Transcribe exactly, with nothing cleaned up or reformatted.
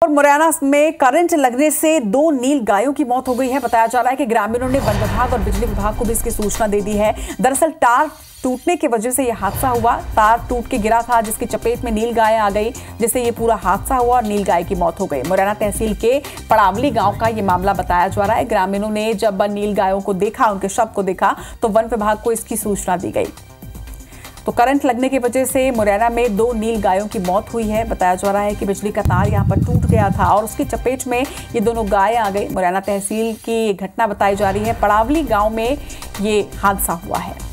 और मुरैना में करंट लगने से दो नील गायों की मौत हो गई है। बताया जा रहा है कि ग्रामीणों ने वन विभाग और बिजली विभाग को भी इसकी सूचना दे दी है। दरअसल तार टूटने की वजह से यह हादसा हुआ। तार टूट के गिरा था, जिसकी चपेट में नील गाय आ गई, जिससे ये पूरा हादसा हुआ और नील गाय की मौत हो गई। मुरैना तहसील के पड़ावली गांव का ये मामला बताया जा रहा है। ग्रामीणों ने जब नील गायों को देखा, उनके शव को देखा, तो वन विभाग को इसकी सूचना दी गई। तो करंट लगने की वजह से मुरैना में दो नील गायों की मौत हुई है। बताया जा रहा है कि बिजली का तार यहां पर टूट गया था और उसकी चपेट में ये दोनों गायें आ गई। मुरैना तहसील की घटना बताई जा रही है। पड़ावली गांव में ये हादसा हुआ है।